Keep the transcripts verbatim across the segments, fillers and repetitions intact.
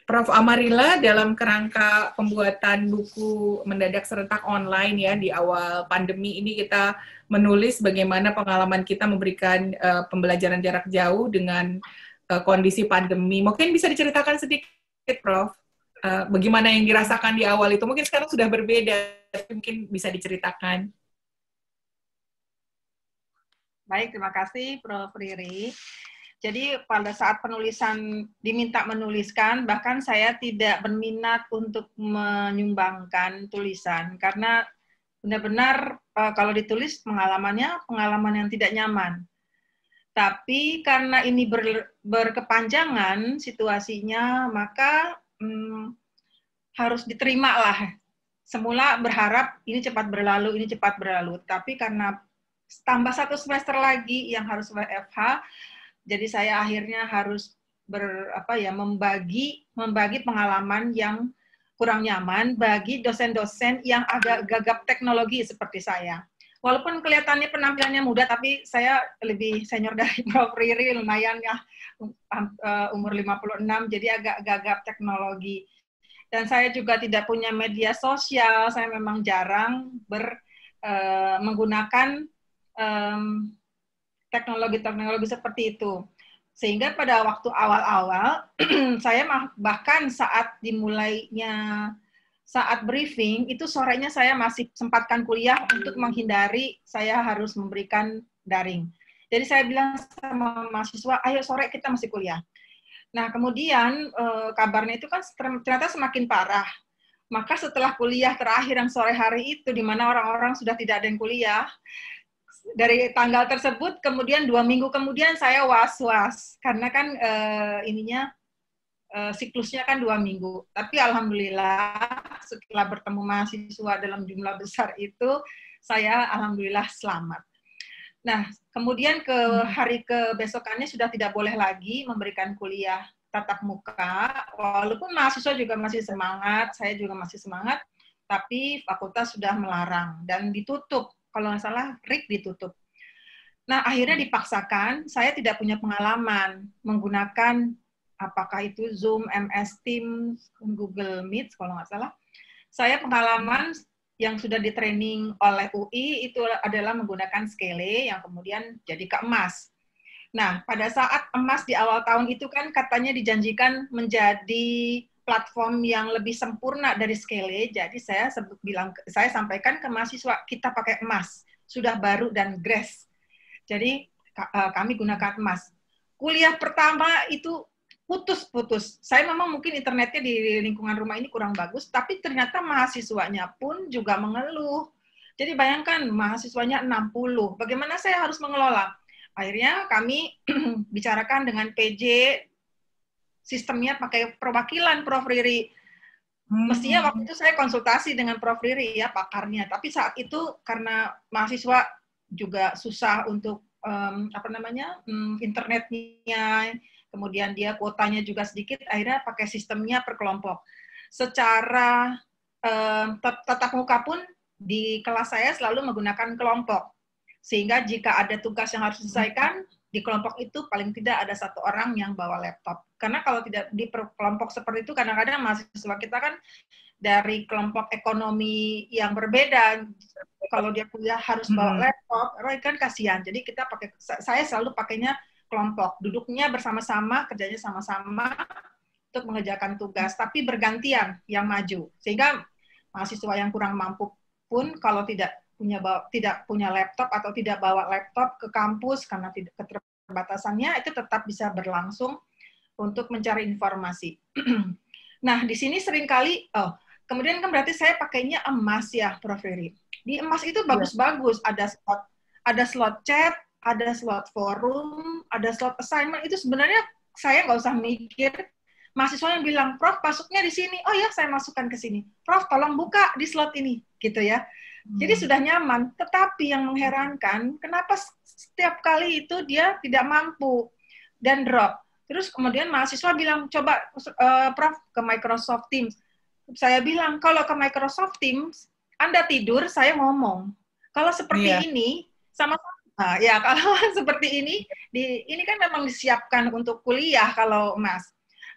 Prof Amarilla dalam kerangka pembuatan buku mendadak serentak online ya di awal pandemi ini kita menulis bagaimana pengalaman kita memberikan uh, pembelajaran jarak jauh dengan uh, kondisi pandemi. Mungkin bisa diceritakan sedikit, Prof, uh, bagaimana yang dirasakan di awal itu. Mungkin sekarang sudah berbeda, mungkin bisa diceritakan. Baik, terima kasih Prof Riri. Jadi pada saat penulisan diminta menuliskan, bahkan saya tidak berminat untuk menyumbangkan tulisan karena benar-benar kalau ditulis pengalamannya pengalaman yang tidak nyaman. Tapi karena ini ber, berkepanjangan situasinya, maka hmm, harus diterima lah. Semula berharap ini cepat berlalu, ini cepat berlalu. Tapi karena tambah satu semester lagi yang harus W F H, jadi saya akhirnya harus ber, apa ya, membagi membagi pengalaman yang kurang nyaman bagi dosen-dosen yang agak gagap teknologi seperti saya. Walaupun kelihatannya penampilannya muda, tapi saya lebih senior dari Prof Riri, lumayan ya, umur lima puluh enam, jadi agak gagap teknologi. Dan saya juga tidak punya media sosial, saya memang jarang ber, uh, menggunakan um, teknologi-teknologi seperti itu. Sehingga pada waktu awal-awal, saya bahkan saat dimulainya, saat briefing, itu sorenya saya masih sempatkan kuliah untuk menghindari saya harus memberikan daring. Jadi saya bilang sama mahasiswa, ayo sore kita masih kuliah. Nah kemudian kabarnya itu kan ternyata semakin parah. Maka setelah kuliah terakhir yang sore hari itu, di mana orang-orang sudah tidak ada yang kuliah, dari tanggal tersebut, kemudian dua minggu kemudian saya was-was, karena kan uh, ininya uh, siklusnya kan dua minggu. Tapi alhamdulillah setelah bertemu mahasiswa dalam jumlah besar itu, saya alhamdulillah selamat. Nah, kemudian ke hari kebesokannya sudah tidak boleh lagi memberikan kuliah tatap muka, walaupun mahasiswa juga masih semangat, saya juga masih semangat, tapi fakultas sudah melarang dan ditutup. Kalau nggak salah, R I C ditutup. Nah, akhirnya dipaksakan, saya tidak punya pengalaman menggunakan apakah itu Zoom, M S Teams, Google Meet, kalau nggak salah. Saya pengalaman yang sudah di-training oleh U I itu adalah menggunakan Skele yang kemudian jadi ke emas. Nah, pada saat emas di awal tahun itu kan katanya dijanjikan menjadi platform yang lebih sempurna dari Skele, jadi saya sebut bilang, saya sampaikan ke mahasiswa, kita pakai emas, sudah baru dan grace. Jadi kami gunakan emas. Kuliah pertama itu putus-putus. Saya memang mungkin internetnya di lingkungan rumah ini kurang bagus, tapi ternyata mahasiswanya pun juga mengeluh. Jadi bayangkan mahasiswanya enam puluh, bagaimana saya harus mengelola? Akhirnya kami bicarakan dengan P J, sistemnya pakai perwakilan Prof Riri. Mestinya waktu itu saya konsultasi dengan Prof Riri ya pakarnya, tapi saat itu karena mahasiswa juga susah untuk um, apa namanya um, internetnya, kemudian dia kuotanya juga sedikit, akhirnya pakai sistemnya per kelompok. Secara um, tatap muka pun di kelas saya selalu menggunakan kelompok, sehingga jika ada tugas yang harus diselesaikan di kelompok itu paling tidak ada satu orang yang bawa laptop. Karena kalau tidak di kelompok seperti itu, kadang-kadang mahasiswa kita kan dari kelompok ekonomi yang berbeda. Kalau dia kuliah harus bawa hmm. laptop, kan kasihan. Jadi kita pakai, saya selalu pakainya kelompok, duduknya bersama-sama, kerjanya sama-sama untuk mengerjakan tugas, tapi bergantian yang maju. Sehingga mahasiswa yang kurang mampu pun kalau tidak punya bawa, tidak punya laptop atau tidak bawa laptop ke kampus karena tidak keterbatasannya, itu tetap bisa berlangsung untuk mencari informasi. Nah, di sini seringkali, oh, kemudian kan berarti saya pakainya emas ya, Prof Riri. Di emas itu bagus-bagus, ada slot, ada slot chat, ada slot forum, ada slot assignment. Itu sebenarnya saya nggak usah mikir. Mahasiswa yang bilang, Prof, masuknya di sini. Oh ya, saya masukkan ke sini. Prof, tolong buka di slot ini, gitu ya. Jadi sudah nyaman, tetapi yang mengherankan, kenapa setiap kali itu dia tidak mampu dan drop. Terus kemudian mahasiswa bilang, coba uh, Prof ke Microsoft Teams. Saya bilang, kalau ke Microsoft Teams, Anda tidur, saya ngomong. Kalau seperti yeah. ini, sama-sama. Nah, ya kalau seperti ini, di, ini kan memang disiapkan untuk kuliah kalau Mas.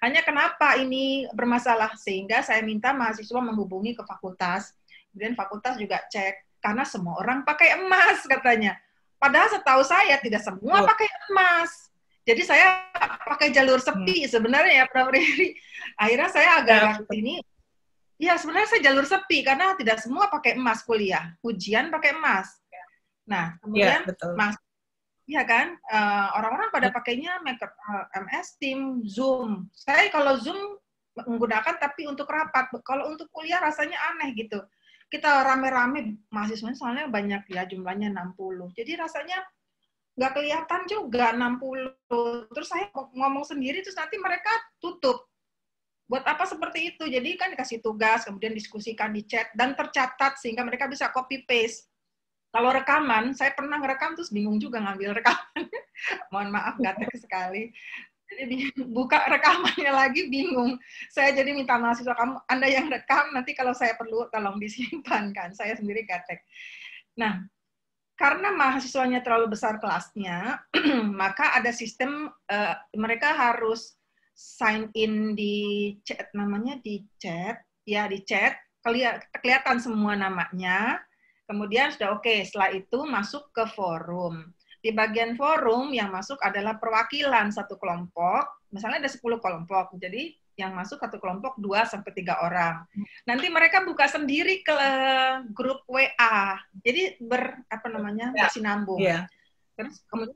Hanya kenapa ini bermasalah, sehingga saya minta mahasiswa menghubungi ke fakultas, kemudian fakultas juga cek, karena semua orang pakai emas katanya. Padahal setahu saya tidak semua Oh. pakai emas. Jadi saya pakai jalur sepi hmm. sebenarnya ya, Prof Riri. Akhirnya saya agak ya, ini, ya sebenarnya saya jalur sepi, karena tidak semua pakai emas kuliah. Ujian pakai emas. Nah, kemudian ya, betul. mas Iya kan, uh, orang-orang pada pakainya uh, M S Teams, Zoom. Saya kalau Zoom menggunakan tapi untuk rapat. Kalau untuk kuliah rasanya aneh gitu. Kita rame-rame, mahasiswanya soalnya banyak ya, jumlahnya enam puluh. Jadi rasanya nggak kelihatan juga enam puluh. Terus saya ngomong sendiri, terus nanti mereka tutup. Buat apa seperti itu? Jadi kan dikasih tugas, kemudian diskusikan di chat, dan tercatat sehingga mereka bisa copy-paste. Kalau rekaman, saya pernah ngerekam terus bingung juga ngambil rekaman. Mohon maaf, gatek sekali. Jadi buka rekamannya lagi bingung. Saya jadi minta mahasiswa, kamu, Anda yang rekam, nanti kalau saya perlu tolong disimpan kan. Saya sendiri gatek. Nah, karena mahasiswanya terlalu besar kelasnya, maka ada sistem, uh, mereka harus sign in di chat, namanya di chat, ya di chat, kelihatan semua namanya. Kemudian sudah oke, okay. Setelah itu masuk ke forum. Di bagian forum yang masuk adalah perwakilan satu kelompok, misalnya ada sepuluh kelompok, jadi yang masuk satu kelompok dua sampai tiga orang. Nanti mereka buka sendiri ke grup W A, jadi ber apa namanya bersinambung. Yeah. Terus kemudian,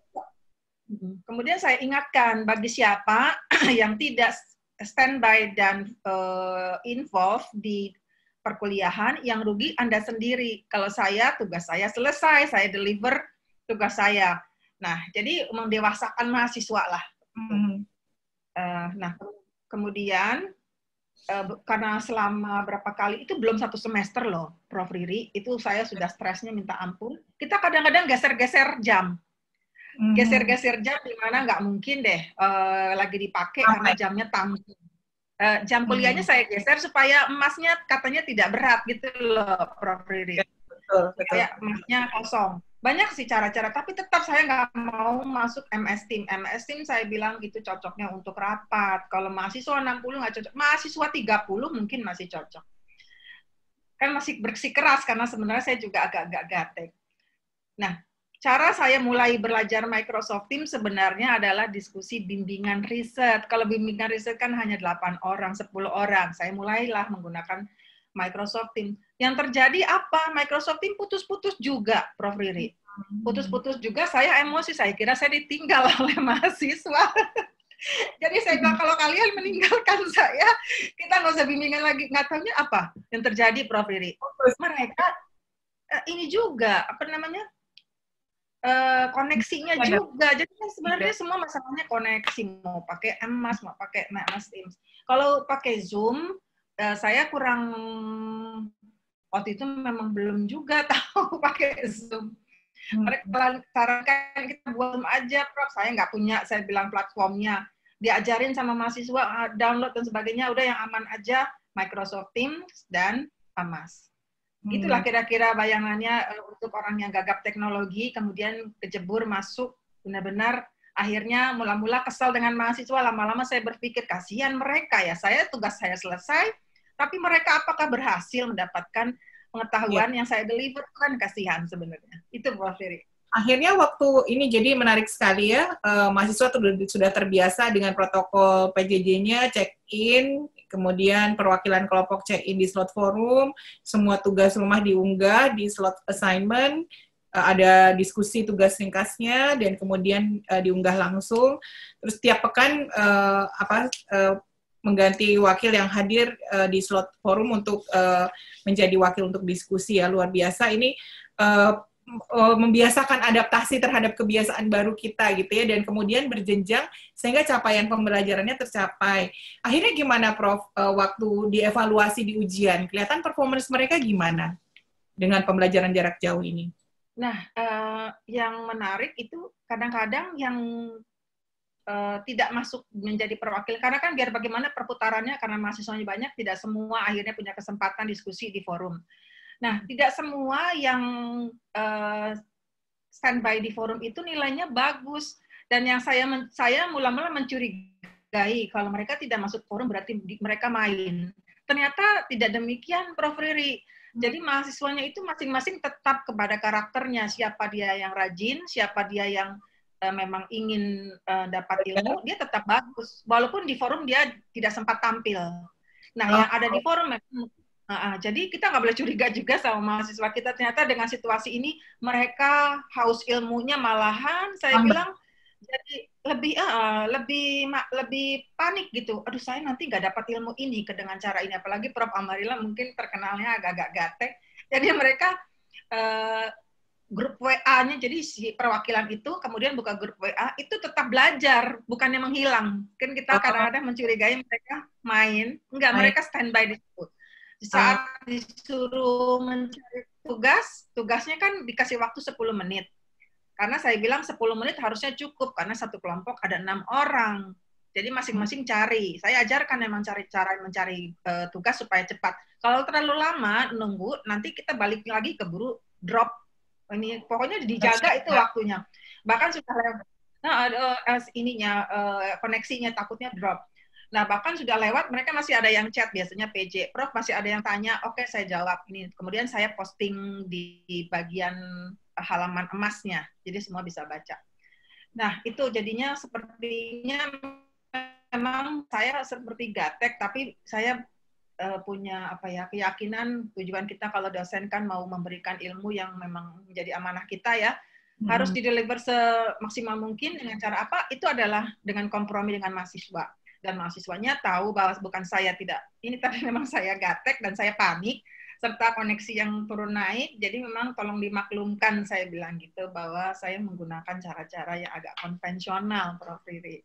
kemudian saya ingatkan bagi siapa yang tidak standby dan uh, involved di perkuliahan, yang rugi Anda sendiri. Kalau saya, tugas saya selesai, saya deliver tugas saya. Nah, jadi mendewasakan mahasiswa lah. Mm-hmm. Uh, nah, kemudian, uh, karena selama berapa kali, itu belum satu semester loh, Prof Riri, itu saya sudah stresnya minta ampun. Kita kadang-kadang geser-geser jam. Mm-hmm. Geser-geser jam, di mana nggak mungkin deh uh, lagi dipakai, okay. Karena jamnya tanggung. Uh, jam kuliahnya hmm. saya geser supaya emasnya katanya tidak berat gitu loh, Prof Riri. Betul, betul. Kayak emasnya kosong. Banyak sih cara-cara, tapi tetap saya nggak mau masuk M S Team. M S Team saya bilang itu cocoknya untuk rapat. Kalau mahasiswa enam puluh nggak cocok. Mahasiswa tiga puluh mungkin masih cocok. Kan masih bersikeras karena sebenarnya saya juga agak-agak gatek. Nah, cara saya mulai belajar Microsoft Teams sebenarnya adalah diskusi bimbingan riset. Kalau bimbingan riset kan hanya delapan orang, sepuluh orang. Saya mulailah menggunakan Microsoft Teams. Yang terjadi apa? Microsoft Teams putus-putus juga, Prof Riri. Putus-putus juga, saya emosi. Saya kira saya ditinggal oleh mahasiswa. Jadi saya bilang, kalau kalian meninggalkan saya, kita nggak usah bimbingan lagi. Nggak tahunya apa yang terjadi, Prof Riri. Mereka, ini juga, apa namanya, Uh, koneksinya Ada. juga. Jadi kan sebenarnya Ada. semua masalahnya koneksi. Mau pakai emas, mau pakai M S Teams. Kalau pakai Zoom, uh, saya kurang, waktu itu memang belum juga tahu pakai Zoom. Hmm. Mereka sarankan kita buat Zoom aja, Prof. Saya nggak punya, saya bilang platformnya. Diajarin sama mahasiswa, download dan sebagainya, udah yang aman aja, Microsoft Teams dan Amas. Itulah kira-kira bayangannya uh, untuk orang yang gagap teknologi, kemudian kejebur masuk, benar-benar akhirnya mula-mula kesal dengan mahasiswa, lama-lama saya berpikir, kasihan mereka ya, saya tugas saya selesai, tapi mereka apakah berhasil mendapatkan pengetahuan ya. yang saya deliver, kan kasihan sebenarnya. Itu Prof Riri. Akhirnya waktu ini jadi menarik sekali ya, uh, mahasiswa sudah terbiasa dengan protokol P J J-nya, check-in, kemudian perwakilan kelompok check-in di slot forum, semua tugas rumah diunggah di slot assignment, uh, ada diskusi tugas ringkasnya, dan kemudian uh, diunggah langsung. Terus tiap pekan uh, apa uh, mengganti wakil yang hadir uh, di slot forum untuk uh, menjadi wakil untuk diskusi ya, luar biasa. Ini uh, membiasakan adaptasi terhadap kebiasaan baru kita gitu ya, dan kemudian berjenjang sehingga capaian pembelajarannya tercapai. Akhirnya gimana Prof waktu dievaluasi di ujian? Kelihatan performance mereka gimana dengan pembelajaran jarak jauh ini? Nah, uh, yang menarik itu kadang-kadang yang uh, tidak masuk menjadi perwakilan, karena kan biar bagaimana perputarannya, karena mahasiswanya banyak, tidak semua akhirnya punya kesempatan diskusi di forum. Nah, tidak semua yang uh, standby di forum itu nilainya bagus. Dan yang saya saya mula-mula mencurigai mencurigai kalau mereka tidak masuk forum berarti mereka main. Ternyata tidak demikian, Prof Riri. Jadi mahasiswanya itu masing-masing tetap kepada karakternya, siapa dia yang rajin, siapa dia yang uh, memang ingin uh, dapat ilmu, dia tetap bagus. Walaupun di forum dia tidak sempat tampil. Nah, yang ada di forum memang Uh, jadi kita nggak boleh curiga juga sama mahasiswa kita. Ternyata dengan situasi ini mereka haus ilmunya, malahan saya Tambah. bilang jadi lebih uh, lebih lebih panik gitu. Aduh, saya nanti nggak dapat ilmu ini ke dengan cara ini. Apalagi Prof Amarilla mungkin terkenalnya agak-agak gatek. Jadi mereka uh, grup W A-nya, jadi si perwakilan itu kemudian buka grup W A, itu tetap belajar, bukannya menghilang. Kan kita kadang-kadang mencurigai mereka main, enggak, mereka standby di situ. Saat disuruh mencari tugas, tugasnya kan dikasih waktu sepuluh menit. Karena saya bilang sepuluh menit harusnya cukup, karena satu kelompok ada enam orang. Jadi masing-masing cari. Saya ajarkan memang cari cara mencari uh, tugas supaya cepat. Kalau terlalu lama nunggu, nanti kita balik lagi keburu drop. Ini pokoknya dijaga itu waktunya. Bahkan sudah lewat nah, uh, ininya uh, koneksinya takutnya drop. Nah, bahkan sudah lewat, mereka masih ada yang chat, biasanya P J. Prof, masih ada yang tanya, oke, okay, saya jawab ini. Kemudian saya posting di bagian halaman emasnya, jadi semua bisa baca. Nah, itu jadinya sepertinya memang saya seperti gatek, tapi saya uh, punya apa ya keyakinan, tujuan kita kalau dosen kan mau memberikan ilmu yang memang menjadi amanah kita ya, hmm. harus dideliver semaksimal mungkin dengan cara apa? Itu adalah dengan kompromi dengan mahasiswa. Dan mahasiswanya tahu bahwa bukan saya tidak, ini tadi memang saya gatek dan saya panik, serta koneksi yang turun naik, jadi memang tolong dimaklumkan, saya bilang gitu, bahwa saya menggunakan cara-cara yang agak konvensional, Prof Riri.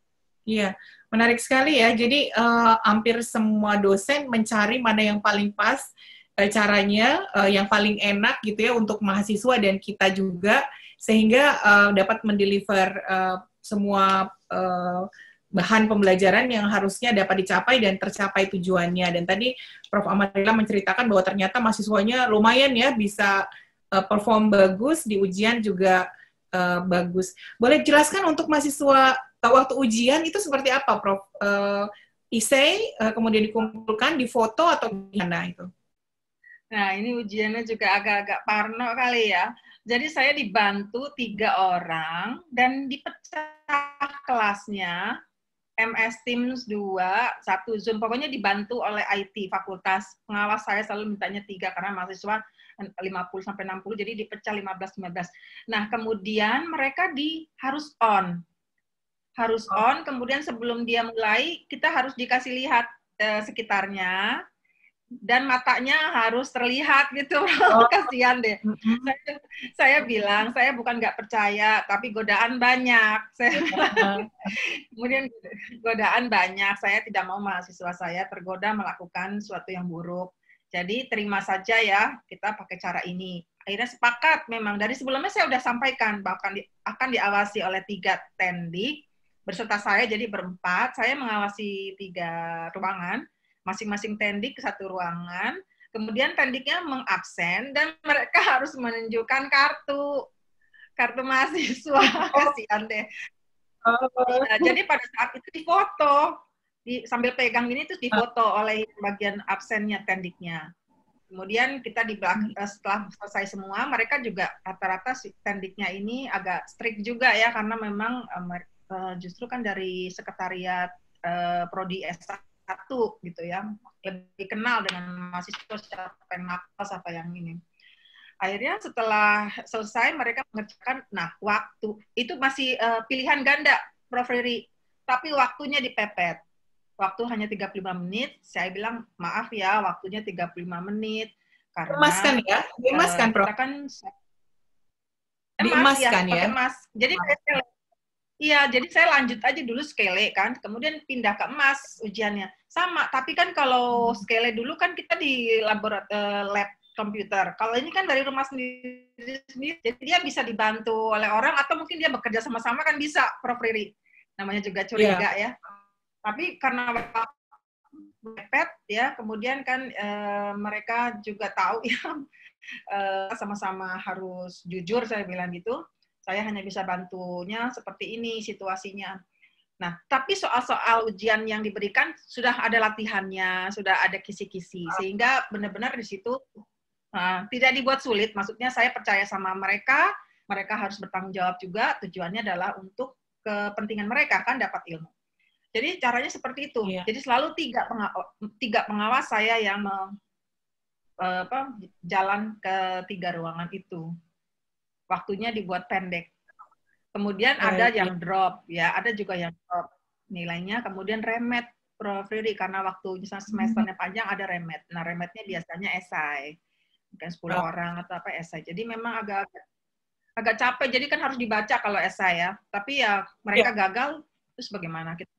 Iya, menarik sekali ya, jadi uh, hampir semua dosen mencari mana yang paling pas, uh, caranya, uh, yang paling enak gitu ya, untuk mahasiswa dan kita juga, sehingga uh, dapat mendeliver uh, semua uh, bahan pembelajaran yang harusnya dapat dicapai dan tercapai tujuannya. Dan tadi Prof Amarilla menceritakan bahwa ternyata mahasiswanya lumayan ya, bisa uh, perform bagus, di ujian juga uh, bagus. Boleh jelaskan untuk mahasiswa uh, waktu ujian itu seperti apa, Prof? Uh, Isei, uh, kemudian dikumpulkan, difoto, atau gimana itu? Nah, ini ujiannya juga agak-agak parno kali ya. Jadi saya dibantu tiga orang, dan dipecah kelasnya, M S Teams dua, satu Zoom, pokoknya dibantu oleh I T fakultas. Pengawas saya selalu mintanya tiga karena mahasiswa lima puluh sampai enam puluh, jadi dipecah lima belas lima belas. Nah, kemudian mereka di harus on. Harus on, kemudian sebelum dia mulai kita harus dikasih lihat eh, sekitarnya. Dan matanya harus terlihat gitu, oh. Kasihan deh. Mm-hmm. Saya, saya bilang, saya bukan nggak percaya, tapi godaan banyak. Saya bilang, kemudian godaan banyak, saya tidak mau mahasiswa saya tergoda melakukan sesuatu yang buruk. Jadi terima saja ya, kita pakai cara ini. Akhirnya sepakat memang, dari sebelumnya saya sudah sampaikan, bahkan di, akan diawasi oleh tiga tendik, berserta saya, jadi berempat, saya mengawasi tiga ruangan, masing-masing tendik ke satu ruangan, kemudian tendiknya mengabsen, dan mereka harus menunjukkan kartu, kartu mahasiswa, kasihan deh. Nah, jadi pada saat itu difoto, di, sambil pegang ini terus difoto oleh bagian absennya tendiknya. Kemudian kita di belakang, setelah selesai semua, mereka juga rata-rata tendiknya ini agak strict juga ya, karena memang uh, justru kan dari sekretariat uh, Prodi S satu gitu ya, lebih kenal dengan mahasiswa siapa yang nakal, siapa yang ini. Akhirnya setelah selesai mereka mengerjakan, nah waktu itu masih uh, pilihan ganda, Prof Riri, tapi waktunya dipepet. Waktu hanya tiga puluh lima menit, saya bilang maaf ya, waktunya tiga puluh lima menit karena emaskan ya, emaskan uh, Prof. Kita kan emaskan ya, ya. Emas. Jadi saya Iya, jadi saya lanjut aja dulu skele kan, kemudian pindah ke emas ujiannya. Sama, tapi kan kalau skele dulu kan kita di laboratorium lab komputer. Kalau ini kan dari rumah sendiri, sendiri, jadi dia bisa dibantu oleh orang atau mungkin dia bekerja sama-sama kan bisa, Prof Riri. Namanya juga curiga yeah. ya. Tapi karena mepet ya, kemudian kan e, mereka juga tahu ya e, sama-sama harus jujur, saya bilang gitu. Saya hanya bisa bantunya seperti ini situasinya. Nah, tapi soal-soal ujian yang diberikan sudah ada latihannya, sudah ada kisi-kisi, sehingga benar-benar di situ uh, tidak dibuat sulit. Maksudnya saya percaya sama mereka, mereka harus bertanggung jawab juga. Tujuannya adalah untuk kepentingan mereka kan dapat ilmu. Jadi caranya seperti itu. Iya. Jadi selalu tiga pengawas, tiga pengawas saya yang me, uh, apa, jalan ke tiga ruangan itu. Waktunya dibuat pendek. Kemudian oh, ada iya. yang drop, ya, ada juga yang drop nilainya. Kemudian remet, Prof Riri, karena waktu misalnya semesternya panjang ada remet. Nah, remetnya biasanya esai, mungkin sepuluh oh. orang atau apa esai. Jadi memang agak agak capek. Jadi kan harus dibaca kalau esai ya. Tapi ya mereka ya. gagal, terus bagaimana kita?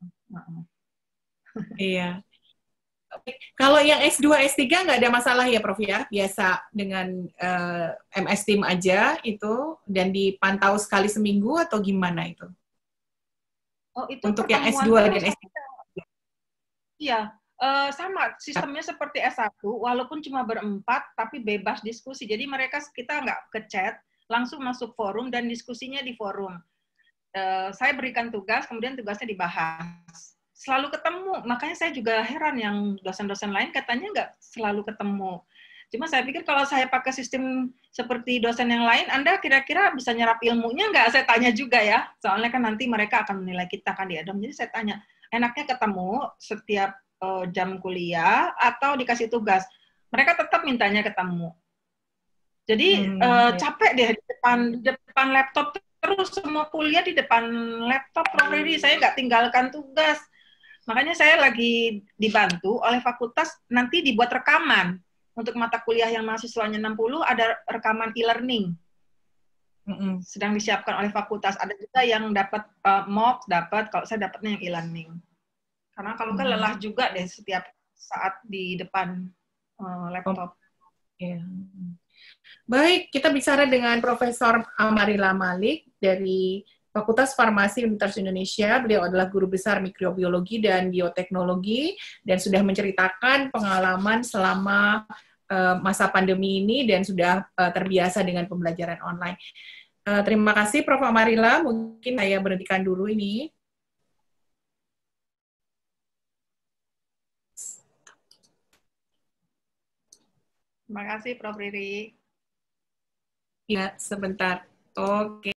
Iya. Kalau yang S dua, S tiga nggak ada masalah ya, Prof ya? Biasa dengan uh, M S Team aja itu, dan dipantau sekali seminggu atau gimana itu? Oh, itu untuk yang S dua dan S tiga? Iya, uh, sama. Sistemnya seperti S satu, walaupun cuma berempat, tapi bebas diskusi. Jadi mereka, kita nggak ke chat, langsung masuk forum dan diskusinya di forum. Uh, saya berikan tugas, kemudian tugasnya dibahas. Selalu ketemu, makanya saya juga heran yang dosen-dosen lain katanya nggak selalu ketemu. Cuma saya pikir kalau saya pakai sistem seperti dosen yang lain, Anda kira-kira bisa nyerap ilmunya nggak? Saya tanya juga ya, soalnya kan nanti mereka akan menilai kita kan di Adom. Jadi saya tanya, enaknya ketemu setiap uh, jam kuliah atau dikasih tugas? Mereka tetap mintanya ketemu. Jadi hmm, uh, ya. capek deh di depan, di depan laptop terus, semua kuliah di depan laptop. Prof Riri, saya nggak tinggalkan tugas. Makanya saya lagi dibantu oleh fakultas, nanti dibuat rekaman. Untuk mata kuliah yang mahasiswanya enam puluh, ada rekaman e-learning. Mm-hmm. Sedang disiapkan oleh fakultas. Ada juga yang dapat uh, mock, dapat, kalau saya dapatnya yang e-learning. Karena kalau kan lelah juga deh setiap saat di depan uh, laptop. Yeah. Baik, kita bicara dengan Profesor Amarila Malik dari Fakultas Farmasi Universitas Indonesia. Beliau adalah guru besar mikrobiologi dan bioteknologi dan sudah menceritakan pengalaman selama uh, masa pandemi ini dan sudah uh, terbiasa dengan pembelajaran online. Uh, terima kasih Prof Amarila. Mungkin saya berhentikan dulu ini. Terima kasih Prof Riri. Ya, sebentar. Oke.